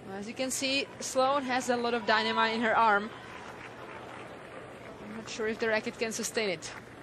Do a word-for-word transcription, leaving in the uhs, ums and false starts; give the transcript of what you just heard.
As you can see, Sloane has a lot of dynamite in her arm. I'm not sure if the racket can sustain it.